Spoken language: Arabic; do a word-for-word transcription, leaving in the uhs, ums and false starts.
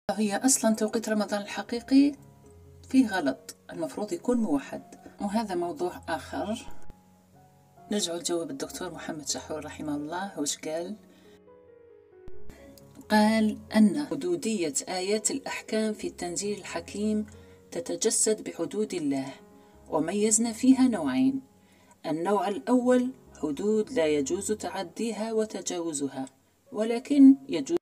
هي أصلا توقيت رمضان الحقيقي فيه غلط، المفروض يكون موحد، وهذا موضوع آخر. نرجع لجواب الدكتور محمد شحور رحمه الله. وش قال؟ قال أن حدودية آيات الأحكام في التنزيل الحكيم تتجسد بحدود الله، وميزنا فيها نوعين. النوع الأول حدود لا يجوز تعديها وتجاوزها، ولكن يجوز